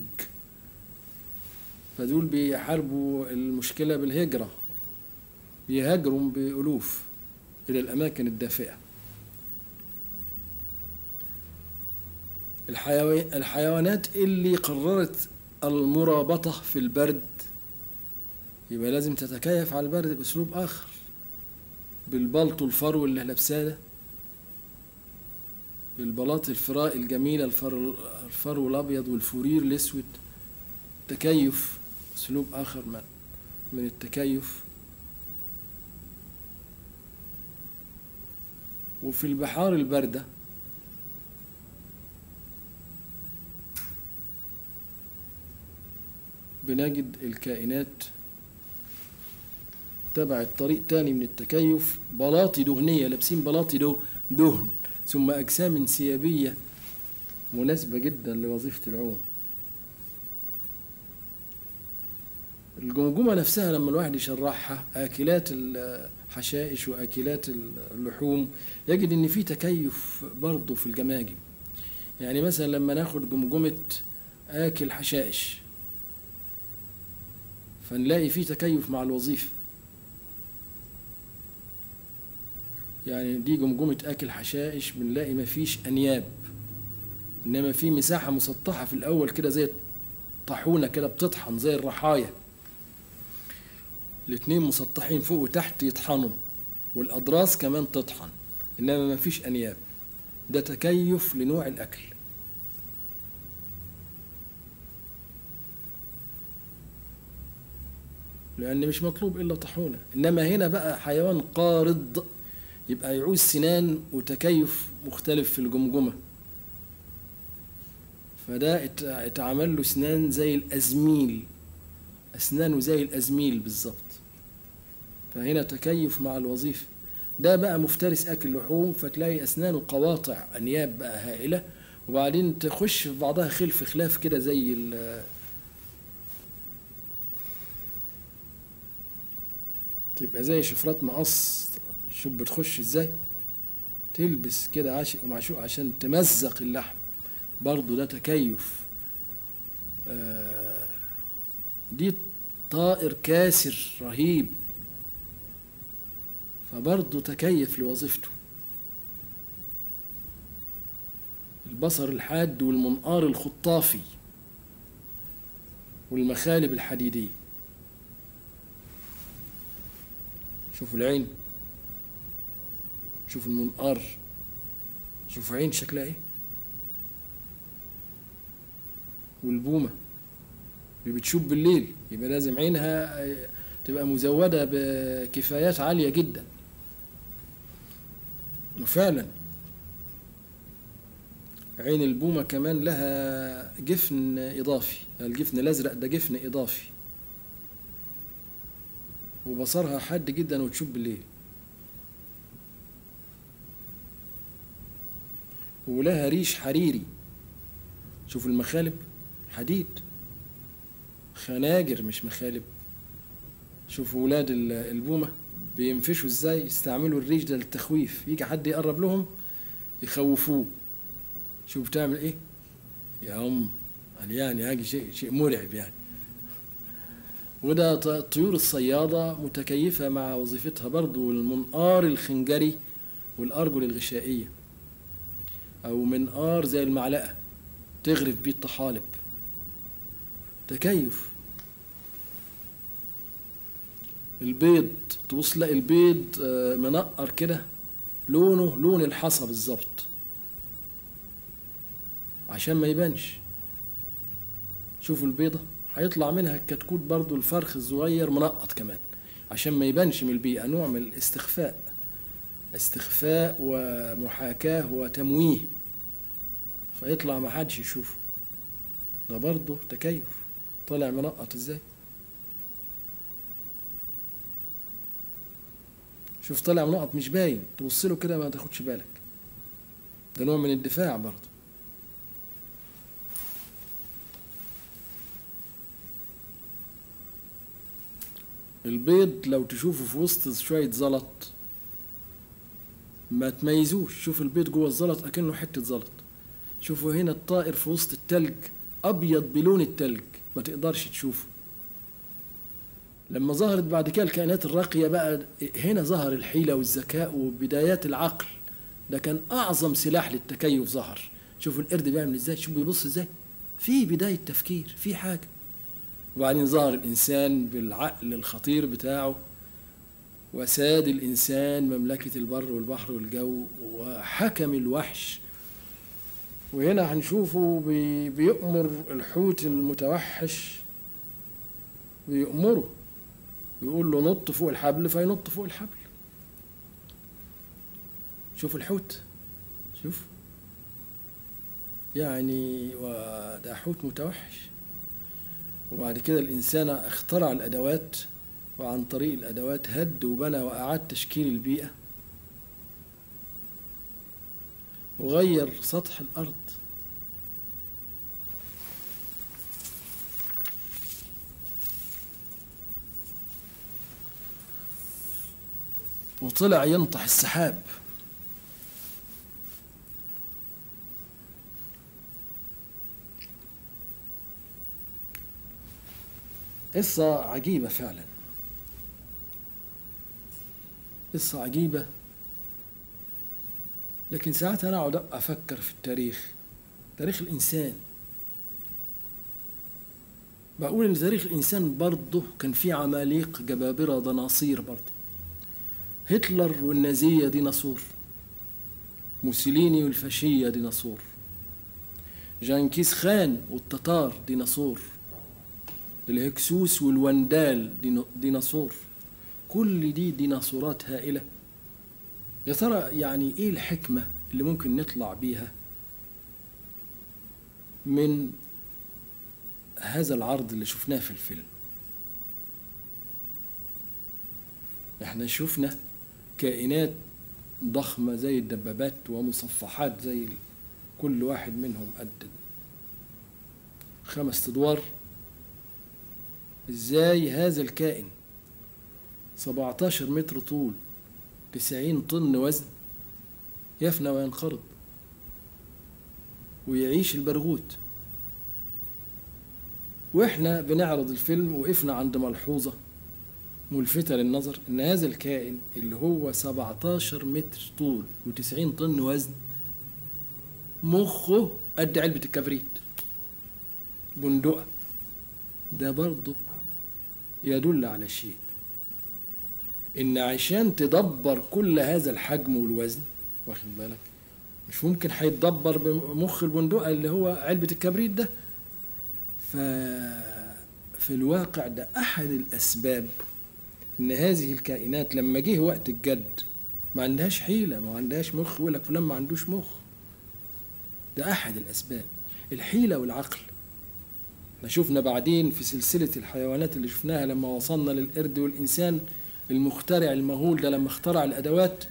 فدول بيحاربوا المشكلة بالهجرة، بيهاجروا بألوف إلى الأماكن الدافئة. الحيوانات اللي قررت المرابطة في البرد يبقى لازم تتكيف على البرد بأسلوب آخر، بالبلطو الفرو اللي لابساه ده، بالبلاط الفراء الجميلة، الفرو, الفرو الأبيض والفورير الأسود. تكيف أسلوب آخر من من التكيف. وفي البحار الباردة بنجد الكائنات تبعت طريق تاني من التكيف، بلاطي دهنية، لابسين بلاطي ده- دهن، ثم أجسام انسيابية مناسبة جدا لوظيفة العوم. الجمجمة نفسها لما الواحد يشرحها، آكلات الحشائش وآكلات اللحوم، يجد إن في تكيف برضه في الجماجم. يعني مثلا لما ناخد جمجمة آكل حشائش فنلاقي في تكيف مع الوظيفة. يعني دي جمجمة آكل حشائش، بنلاقي مفيش أنياب، إنما في مساحة مسطحة في الأول كده زي طاحونة كده بتطحن زي الرحاية، الاتنين مسطحين فوق وتحت يطحنوا، والأضراس كمان تطحن، إنما مفيش أنياب. ده تكيف لنوع الأكل. لأن مش مطلوب إلا طحونة. إنما هنا بقى حيوان قارض، يبقى يعوز سنان وتكيف مختلف في الجمجمة، فده ات- اتعمل له سنان زي الأزميل، أسنانه زي الأزميل بالظبط، فهنا تكيف مع الوظيفة. ده بقى مفترس أكل لحوم، فتلاقي أسنانه قواطع أنياب بقى هائلة، وبعدين تخش في بعضها خلف خلاف كده زي ال تبقى زي شفرات مقص. شوف بتخش ازاي، تلبس كده عاشق ومعشوق عشان تمزق اللحم، برضو ده تكيف. آه، دي طائر كاسر رهيب، فبرضو تكيف لوظيفته. البصر الحاد والمنقار الخطافي والمخالب الحديدية. شوفوا العين، شوفوا المنقار، شوفوا عين شكلها ايه. والبومة اللي بتشوف بالليل يبقى لازم عينها تبقى مزودة بكفايات عالية جدا. وفعلا عين البومة كمان لها جفن إضافي، الجفن الأزرق ده جفن إضافي، وبصرها حاد جدا وتشوف بالليل. ولها ريش حريري. شوف المخالب حديد، خناجر مش مخالب. شوفوا ولاد البومة بينفشوا ازاي، يستعملوا الريش ده للتخويف، يجي حد يقرب لهم يخوفوه. شوف بتعمل ايه يا ام، يعني هاجي شيء شيء مرعب يعني. وده الطيور الصيادة متكيفة مع وظيفتها برضو، المنقار الخنجري والأرجل الغشائية، أو منقار زي المعلقة تغرف بيه الطحالب، تكيف. البيض تبص تلاقي البيض منقر كده، لونه لون الحصى بالظبط عشان ما يبانش. شوفوا البيضة هيطلع منها الكتكوت برضو، الفرخ الصغير منقط كمان عشان ما يبانش من البيئة، نوع من الاستخفاء، استخفاء ومحاكاة وتمويه، فيطلع ما حدش يشوفه. ده برضو تكيف، طالع منقط ازاي. شوف طالع منقط مش باين، تبص له كده ما تاخدش بالك، ده نوع من الدفاع برضو. البيض لو تشوفه في وسط شوية زلط ما تميزوش، شوف البيض جوه الزلط أكنه حتة زلط. شوفوا هنا الطائر في وسط التلج، أبيض بلون التلج، ما تقدرش تشوفه. لما ظهرت بعد كده الكائنات الراقية بقى، هنا ظهر الحيلة والذكاء وبدايات العقل، ده كان أعظم سلاح للتكيف ظهر. شوفوا القرد بيعمل ازاي، شوفوا بيبص ازاي، في بداية تفكير، في حاجة. وبعدين ظهر الإنسان بالعقل الخطير بتاعه، وساد الإنسان مملكة البر والبحر والجو، وحكم الوحش. وهنا هنشوفه بيأمر الحوت المتوحش، بيأمره ويقول له نط فوق الحبل فينط فوق الحبل. شوف الحوت، شوف يعني وده حوت متوحش. وبعد كده الإنسان اخترع الأدوات، وعن طريق الأدوات هد وبنى وأعاد تشكيل البيئة وغير سطح الأرض. وطلع ينطح السحاب. قصة عجيبة فعلا، قصة عجيبة. لكن ساعات أنا أقعد أفكر في التاريخ، تاريخ الإنسان، بقول إن تاريخ الإنسان برضه كان فيه عماليق جبابرة دناصير برضه. هتلر والنازية ديناصور، موسوليني والفاشية ديناصور، جنكيز خان والتتار ديناصور، الهكسوس والوندال ديناصور، كل دي ديناصورات هائلة. يا ترى يعني ايه الحكمة اللي ممكن نطلع بيها من هذا العرض اللي شفناه في الفيلم؟ احنا شفنا كائنات ضخمة زي الدبابات ومصفحات زي كل واحد منهم قد خمس ادوار. ازاي هذا الكائن سبعتاشر متر طول، تسعين طن وزن، يفنى وينقرض ويعيش البرغوث؟ واحنا بنعرض الفيلم وقفنا عند ملحوظة ملفتة للنظر، ان هذا الكائن اللي هو سبعتاشر متر طول وتسعين طن وزن مخه قد علبة الكبريت، بندقة. ده برضه يدل على شيء، ان عشان تدبر كل هذا الحجم والوزن، واخد بالك، مش ممكن هيتدبر بمخ البندقة اللي هو علبة الكبريت ده. ففي الواقع ده احد الاسباب ان هذه الكائنات لما جه وقت الجد ما عندهاش حيلة، ما عندهاش مخ. يقول لك فلان ما عندوش مخ. ده احد الاسباب، الحيلة والعقل. احنا شفنا بعدين في سلسلة الحيوانات اللي شفناها لما وصلنا للقرد والإنسان المخترع المهول ده، لما اخترع الأدوات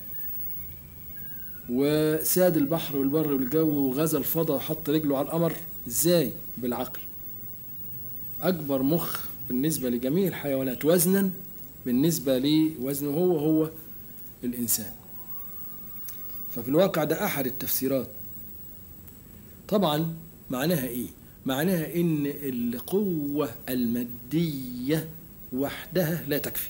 وساد البحر والبر والجو وغزا الفضاء وحط رجله على القمر. ازاي؟ بالعقل. أكبر مخ بالنسبة لجميع الحيوانات وزنا بالنسبة لوزنه هو هو الإنسان. ففي الواقع ده أحد التفسيرات. طبعا معناها إيه؟ معناها إن القوة المادية وحدها لا تكفي،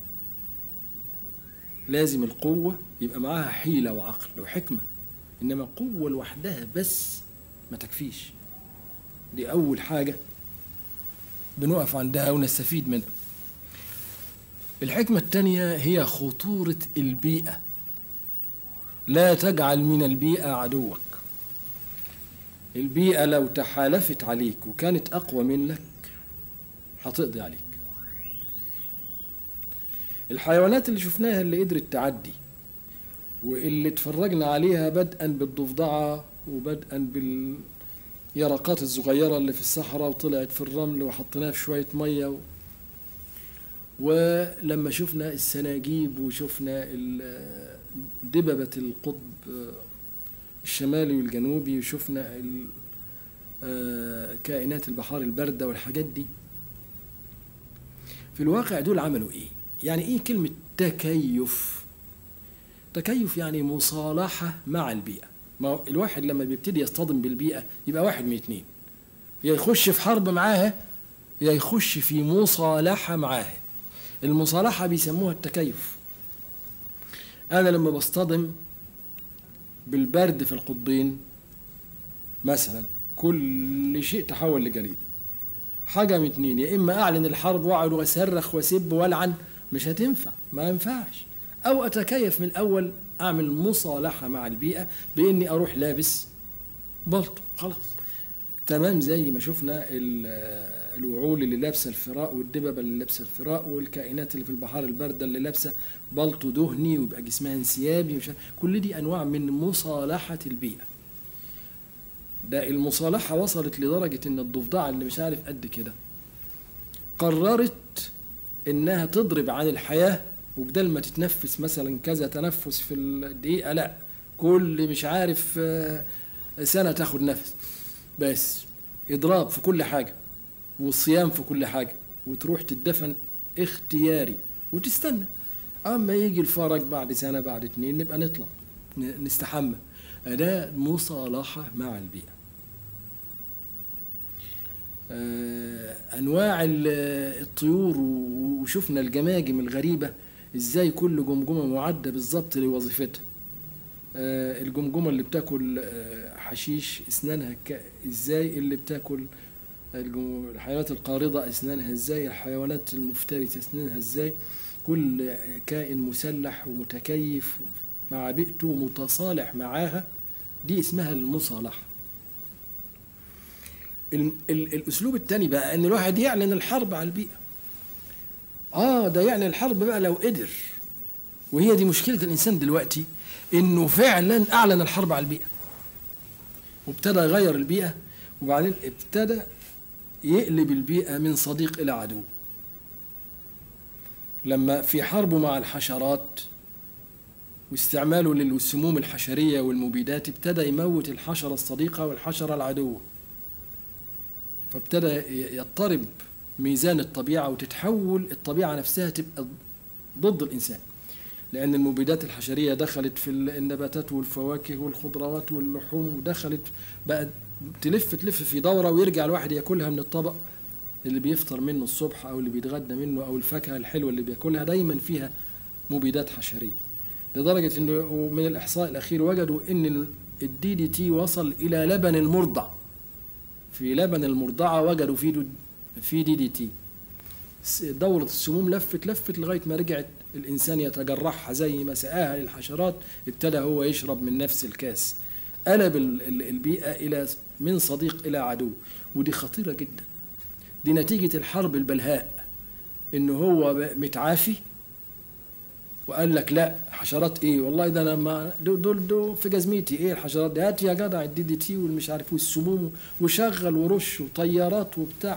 لازم القوة يبقى معاها حيلة وعقل وحكمة، إنما القوة لوحدها بس ما تكفيش. دي أول حاجة بنقف عندها ونستفيد منها. الحكمة الثانية هي خطورة البيئة. لا تجعل من البيئة عدوك. البيئة لو تحالفت عليك وكانت أقوى منك هتقضي عليك. الحيوانات اللي شفناها اللي قدرت تعدي واللي اتفرجنا عليها بدءا بالضفدعة وبدءا باليرقات الصغيرة اللي في الصحراء وطلعت في الرمل وحطيناها في شوية مية و... ولما شفنا السناجيب وشفنا دببة القطب الشمالي والجنوبي وشفنا كائنات البحار الباردة والحاجات دي، في الواقع دول عملوا ايه؟ يعني ايه كلمة تكيف؟ تكيف يعني مصالحة مع البيئة. ما الواحد لما بيبتدي يصطدم بالبيئة يبقى واحد من اتنين، يا يخش في حرب معاها يا يخش في مصالحة معاها. المصالحة بيسموها التكيف. أنا لما بصطدم بالبرد في القطبين مثلا كل شيء تحول لجليد، حاجة من اتنين، يا إما أعلن الحرب وأقعد وأصرخ وأسب وألعن، مش هتنفع، ما ينفعش. أو أتكيف من الأول، أعمل مصالحة مع البيئة بإني أروح لابس بلطو خلاص. تمام زي ما شفنا الوعول اللي لابسه الفراء، والدببه اللي لابسه الفراء، والكائنات اللي في البحار البارده اللي لابسه بلطو دهني ويبقى جسمها انسيابي، كل دي انواع من مصالحه البيئه. ده المصالحه وصلت لدرجه ان الضفدعه اللي مش عارف قد كده قررت انها تضرب عن الحياه، وبدل ما تتنفس مثلا كذا تنفس في الدقيقه، لا كل مش عارف سنه تاخد نفس، بس اضراب في كل حاجه والصيام في كل حاجه، وتروح تدفن اختياري وتستنى اما يجي الفرج بعد سنه بعد اتنين نبقى نطلع نستحمى. ده مصالحه مع البيئه. انواع الطيور، وشفنا الجماجم الغريبه ازاي كل جمجمه معده بالظبط لوظيفتها. الجمجمه اللي بتاكل حشيش اسنانها ازاي، اللي بتاكل الحيوانات القارضه اسنانها ازاي، الحيوانات المفترسه اسنانها ازاي، كل كائن مسلح ومتكيف مع بيئته ومتصالح معاها، دي اسمها المصالحه. الاسلوب الثاني بقى ان الواحد يعلن الحرب على البيئه. اه ده يعلن الحرب بقى لو قدر، وهي دي مشكله الانسان دلوقتي، انه فعلا اعلن الحرب على البيئه وابتدى يغير البيئه، وبعدين ابتدى يقلب البيئه من صديق الى عدو. لما في حربه مع الحشرات واستعماله للسموم الحشريه والمبيدات ابتدى يموت الحشره الصديقه والحشره العدوه، فابتدى يضطرب ميزان الطبيعة، وتتحول الطبيعة نفسها تبقى ضد الإنسان، لأن المبيدات الحشرية دخلت في النباتات والفواكه والخضروات واللحوم، ودخلت بقى تلف تلف في دورة، ويرجع الواحد يأكلها من الطبق اللي بيفطر منه الصبح أو اللي بيتغدى منه، أو الفاكهة الحلوة اللي بيأكلها دايما فيها مبيدات حشرية. لدرجة إنه من الإحصاء الأخير وجدوا إن الدي دي تي وصل إلى لبن المرضع. في لبن المرضعة وجدوا فيه في دي دي تي. دورة السموم لفت لفت لغاية ما رجعت الإنسان يتجرحها زي ما سقاها للحشرات، ابتدى هو يشرب من نفس الكاس. قلب البيئة إلى من صديق إلى عدو، ودي خطيرة جدا. دي نتيجة الحرب البلهاء، إنه هو متعافي وقال لك لا حشرات ايه، والله ده انا ما دول دول, دول في جزميتي ايه الحشرات دي، هات يا جدع الدي دي تي والمش عارف والسموم، وشغل ورش وطيارات وبتاع.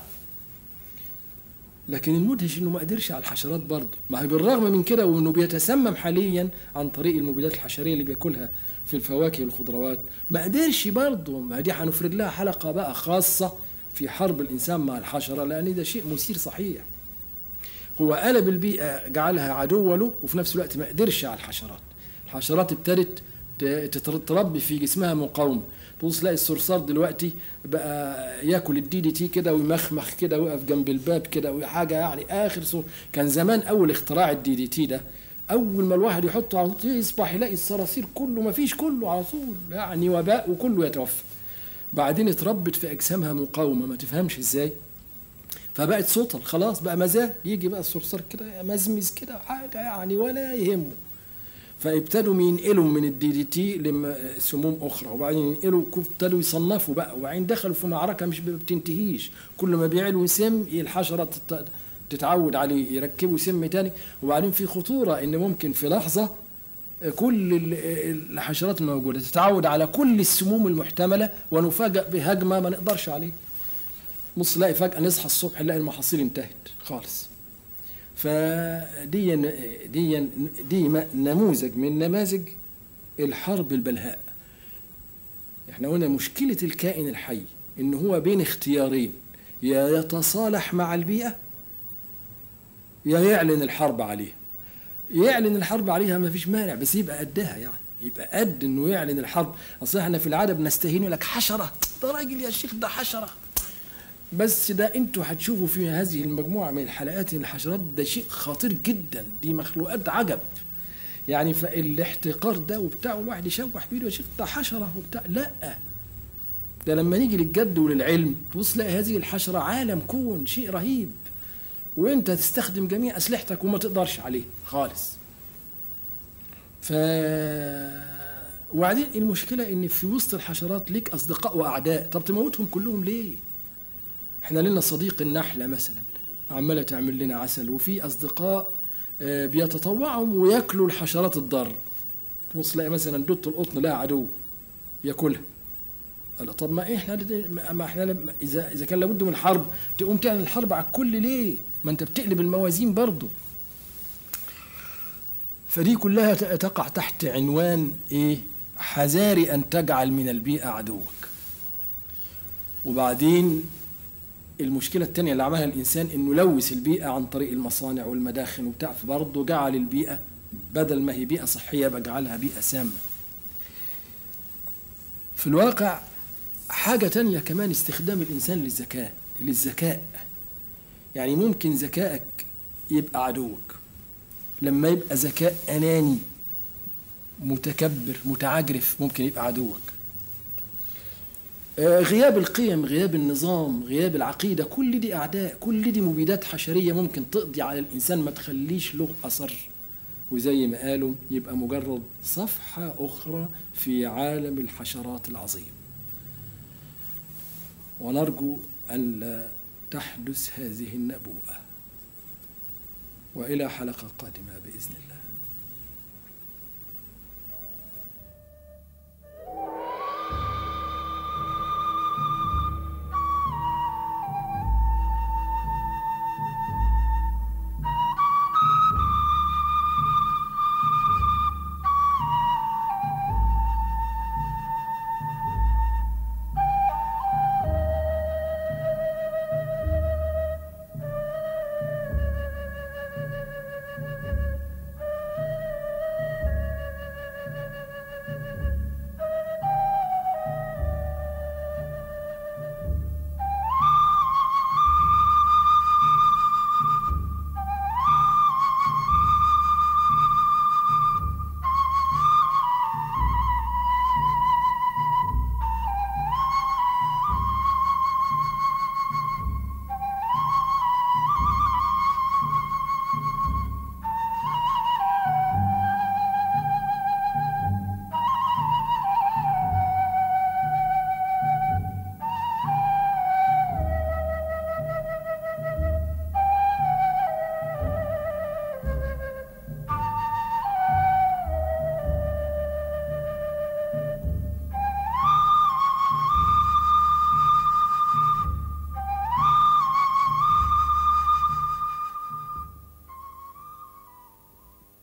لكن المدهش انه ما قدرش على الحشرات برضه، ما هي بالرغم من كده وانه بيتسمم حاليا عن طريق المبيدات الحشريه اللي بياكلها في الفواكه والخضروات، ما قدرش برضه. ما دي هنفرد لها حلقه بقى خاصه في حرب الانسان مع الحشره، لان ده شيء مثير صحيح. هو قلب البيئة جعلها عدو له، وفي نفس الوقت ما قدرش على الحشرات. الحشرات ابتدت تتربي في جسمها مقاومة. تبص تلاقي الصرصار دلوقتي بقى ياكل الدي دي تي كده ويمخمخ كده ويقف جنب الباب كده وحاجة يعني آخر صور. كان زمان أول اختراع الدي دي تي ده، أول ما الواحد يحطه على طول يصبح يلاقي الصراصير كله ما فيش كله على طول يعني وباء وكله يتوفى. بعدين اتربت في أجسامها مقاومة ما تفهمش إزاي، فبقت سطل خلاص، بقى مزاج يجي بقى الصرصار كده مزمز كده حاجه يعني ولا يهمه. فابتدوا ينقلوا من الدي دي تي لسموم اخرى، وبعدين ينقلوا ابتدوا يصنفوا بقى، وبعدين دخلوا في معركه مش بتنتهيش، كل ما بيعلوا سم الحشره تتعود عليه يركبوا سم تاني. وبعدين في خطوره ان ممكن في لحظه كل الحشرات الموجوده تتعود على كل السموم المحتمله، ونفاجئ بهجمه ما نقدرش عليه. نص نلاقي فجأة نصحى الصبح نلاقي المحاصيل انتهت خالص. فدي دي دي نموذج من نماذج الحرب البلهاء. احنا قلنا مشكلة الكائن الحي ان هو بين اختيارين، يا يتصالح مع البيئة يا يعلن الحرب عليها. يعلن الحرب عليها ما فيش مانع، بس يبقى قدها، يعني يبقى قد انه يعلن الحرب. اصل احنا في العاده بنستهين يقول لك حشره، ده راجل يا شيخ ده حشره. بس ده انتوا هتشوفوا في هذه المجموعه من الحلقات الحشرات ده شيء خطير جدا، دي مخلوقات عجب يعني. فالاحتقار ده وبتاع الواحد يشوح بيده يا شيخ ده حشره وبتاع، لا ده لما نيجي للجد وللعلم تبص تلاقي هذه الحشره عالم كون شيء رهيب، وانت تستخدم جميع اسلحتك وما تقدرش عليه خالص. ف وبعدين المشكله ان في وسط الحشرات ليك اصدقاء واعداء، طب تموتهم كلهم ليه؟ احنا لنا صديق النحلة مثلا عمالة تعمل لنا عسل، وفي أصدقاء بيتطوعوا وياكلوا الحشرات الضارة. تبص تلاقي مثلا دوت القطن لها عدو ياكلها. قال طب ما احنا ما احنا لما اذا اذا كان لابد من حرب تقوم تعمل الحرب على الكل ليه؟ ما انت بتقلب الموازين برضه. فدي كلها تقع تحت عنوان ايه؟ حذاري ان تجعل من البيئة عدوك. وبعدين المشكلة الثانية اللي عملها الإنسان إنه لوث البيئة عن طريق المصانع والمداخن وبتاع، فبرضه جعل البيئة بدل ما هي بيئة صحية بجعلها بيئة سامة. في الواقع حاجة تانية كمان، استخدام الإنسان للذكاء للذكاء يعني ممكن ذكائك يبقى عدوك لما يبقى ذكاء أناني متكبر متعجرف، ممكن يبقى عدوك. غياب القيم، غياب النظام، غياب العقيدة، كل دي أعداء، كل دي مبيدات حشرية ممكن تقضي على الإنسان ما تخليش له أثر، وزي ما قالوا يبقى مجرد صفحة أخرى في عالم الحشرات العظيم. ونرجو أن لا تحدث هذه النبوءة. وإلى حلقة قادمة بإذن الله.